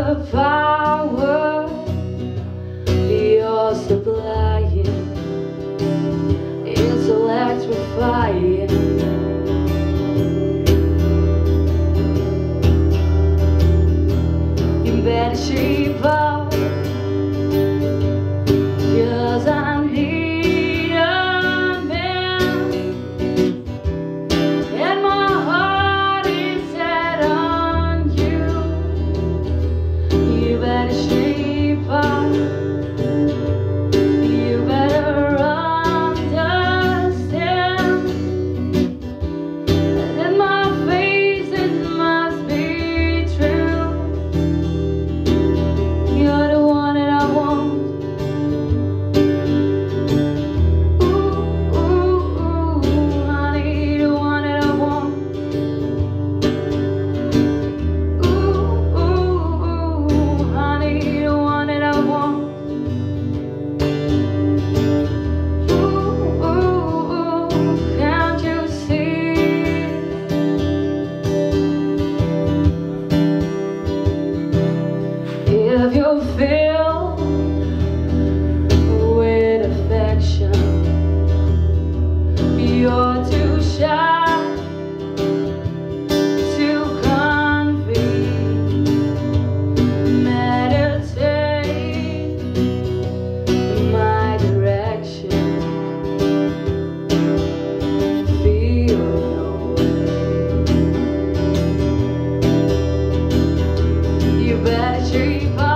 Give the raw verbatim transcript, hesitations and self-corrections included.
the power you're supplying, it's electrifying. You better shape up, 'cause I need a man, and my heart is set on you. You better shape up, you better understand that my face, it must be true. You're the one that I want. Ooh, ooh, ooh, honey, the one that I want. Ooh, ooh, ooh, honey, the one that I want. Ooh, ooh, ooh, can't you see? If you feel with affection, you're too shy to convene. Meditate in my direction. Feel no way. You better shape up.